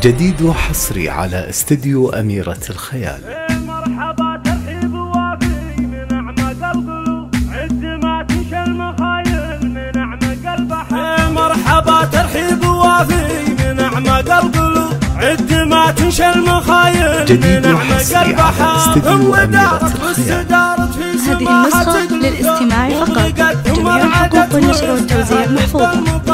جديد وحصري على استديو أميرة الخيال. مرحبا ترحيب وافي من أعماق القلوب، عد ما تنشى المخايل من أعماق البحر. مرحبا ترحيب وافي من أعماق القلوب، عد ما تنشى المخايل جديد وحصري على استديو أميرة الخيال. هذه النسخة للاستماع فقط، جميع حقوق النشر والتوزيع محفوظة.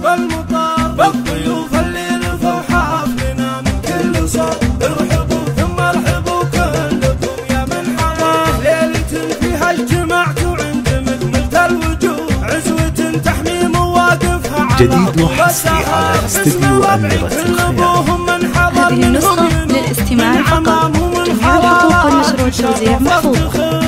بالضيوف الليل فوحاف لنا من كل صوب، ارحبوا ثم ارحبوا كلكم يا من حضر. ليلة فيها اجتمعتوا عند مكملة الوجوه، عزوة تحمي مواقفها على جديد وحصري على استديو أميرة الخيال. هذه النسخة للاستماع فقط، جميع حقوق النشر والتوزيع محفوظة.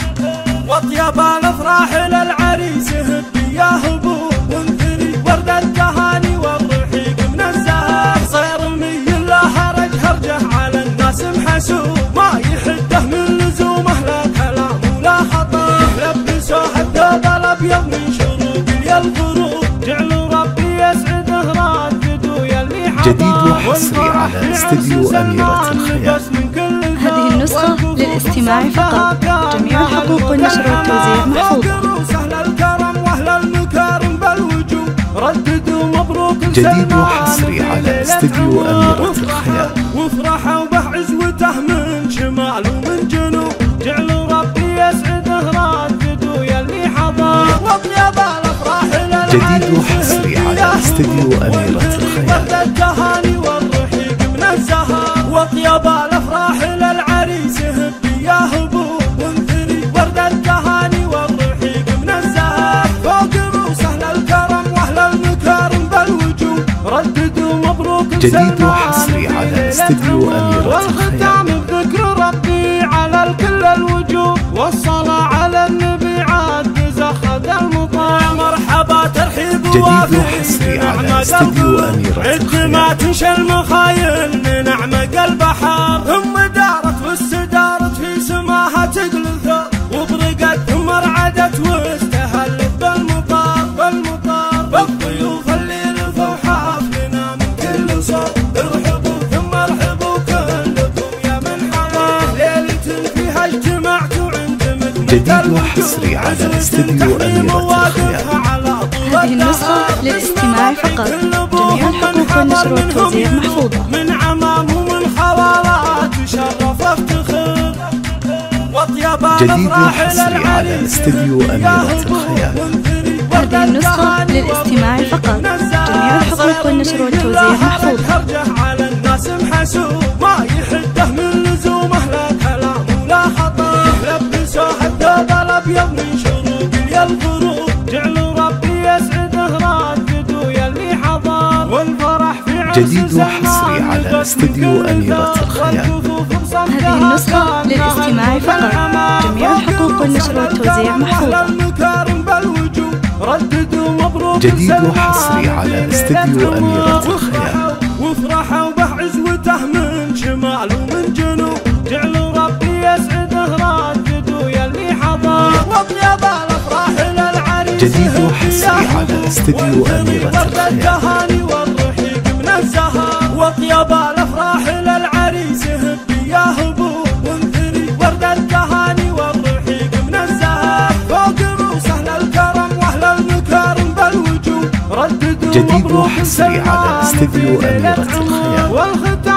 وطيب الافراح للعريس هبي يا هبو، وانثري ورد التهاني والرحيق من الزهر. صير مي لا هرج هرجه على الناس محسوب، ما يحده من لزومه لا كلام ولا خطر. لبسوه الثوب الابيض من شروق الغروب، جعلوا ربي يسعده راددوا يلي حضر. جديد وحصري على استديو أميرة الخيال. هذه النسخة للاستماع فقط، جميع حقوق النشر والتوزيع محفوظة. سهل الكرم واهل المكارم بالوجوه، رددوا مبروك. جديد وحصري على استديو أميرة الخيال. وافرحوا به عزوته من شمال ومن جنوب، جعلوا ربي يسعده رددوا يلي حضر. واطيب الافراح للعريس جديد وحصري على استديو أميرة الخيال. التهاني والرحيق من الزهر. واطيب الافراح للعريس هبي يا هبو، وانثري ورد التهاني والرحيق من الزهر. فوق روس اهل الكرم واهل المكارم بالوجوه، رددوا مبروك. جديد وحصري على استديو أميرة الخيال. بذكر ربي على الكل الوجوه، والصلاة على النبي عاد زخد المطاع. مرحبا ترحيب وافي جديد وحصري على استديو أميرة الخيال. ما تنشى المخايل من أعماق البحر. ثم دارت واستدارت في سماها تقل ثوب، وبرقت ثم رعدت واستهلت بالمطار. بالضيوف الليل فوحاف لنا من كل صوب، ارحبوا ثم ارحبوا كلكم يا من حضر. ليلة فيها اجتمعتوا عند مكملة جديد وحصري على استديو أميرة الخيال. هذه النسخة للاستماع فقط، جميع حقوق النشر والتوزيع محفوظة. من عمام ومن خوالات شرف افتخر. جديد وحصري على استديو أميرة الخيال. هذه النسخة للاستماع فقط، جميع حقوق النشر والتوزيع محفوظة. على الناس محسوب، ما يحده من لزومه لا كلام ولا خطر. لبسوه الثوب الابيض من شروق الغروب، جعلوا ربي يسعده راددوا يلي حضر. والفرح في عرس جديد وحصري على استديو أميرة الخيال. هذه النسخة للاستماع فقط، جميع حقوق النشر والتوزيع محفوظة. جديد وحصري على استديو أميرة الخيال. وافرحوا به عزوته من شمال ومن جنوب، جعلوا ربي يسعده رددوا يلي حضر. واطيب الافراح للعريس. جديد وحصري على استديو أميرة الخيال. والرحيق من الزهر. واطيب الافراح للعريس هبي يا هبو، وانثري ورد التهاني والرحيق من الزهر. فوق روس اهل الكرم واهل المكارم بالوجوه، رددوا جديد وحصري على استديو أميرة الخيال.